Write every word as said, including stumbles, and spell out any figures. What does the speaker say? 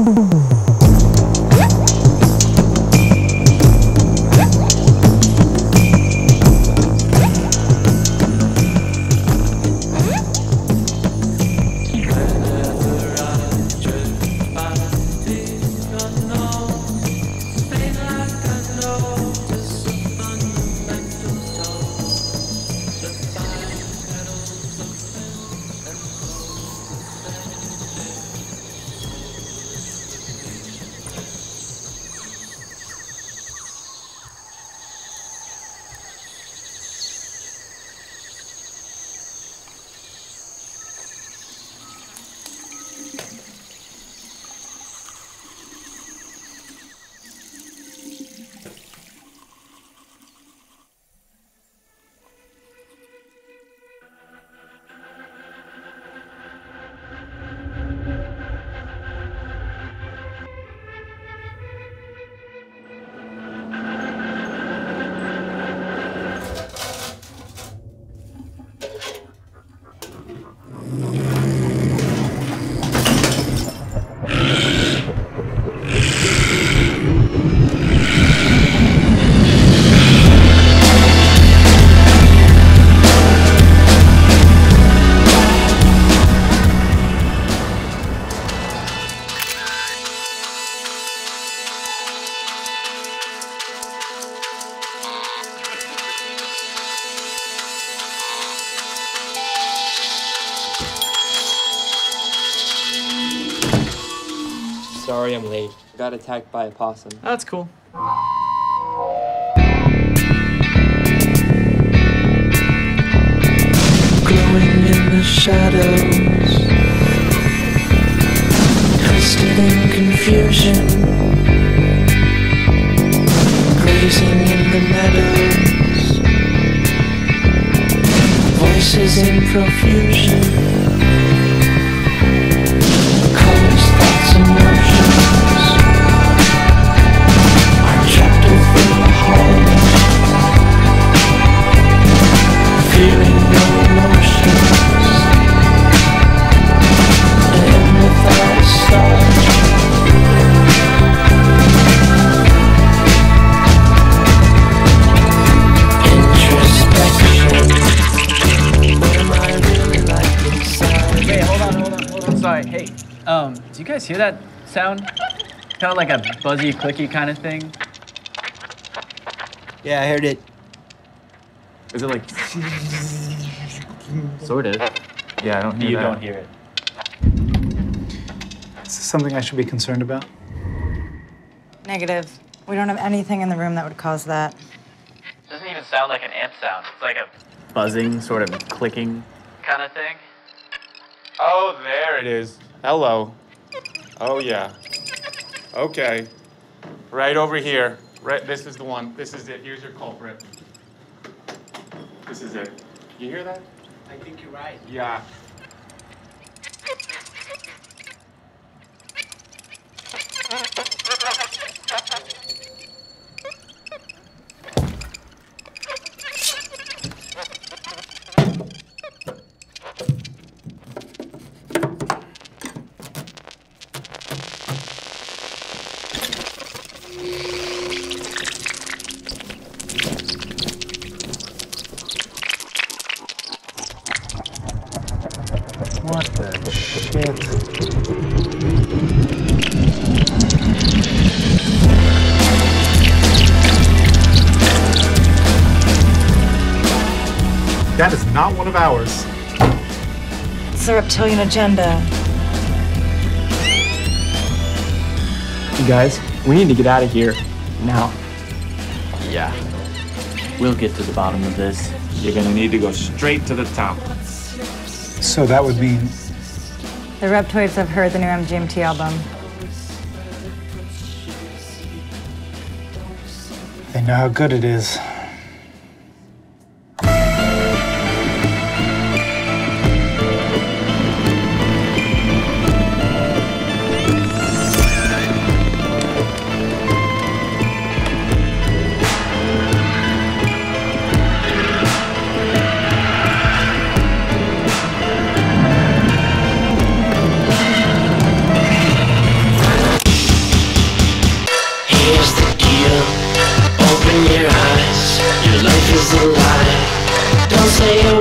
Sorry I'm late. I got attacked by a possum. Oh, that's cool. Glowing in the shadows, twisted in confusion, grazing in the meadows, voices in profusion. Sorry, hey, um, do you guys hear that sound? Kind of like a buzzy, clicky kind of thing. Yeah, I heard it. Is it like... Sort of. Yeah, I don't hear You that. don't hear it. Is this something I should be concerned about? Negative. We don't have anything in the room that would cause that. It doesn't even sound like an amp sound. It's like a buzzing, sort of clicking kind of thing. Oh, there it is. Hello. Oh, yeah. Okay. Right over here. Right, this is the one. This is it. Here's your culprit. This is it. You hear that? I think you're right. Yeah. What the shit? That is not one of ours. It's the reptilian agenda. You guys, we need to get out of here. Now. Yeah. We'll get to the bottom of this. You're gonna need to go straight to the top. So that would mean... The Reptoids have heard the new M G M T album. They know how good it is. say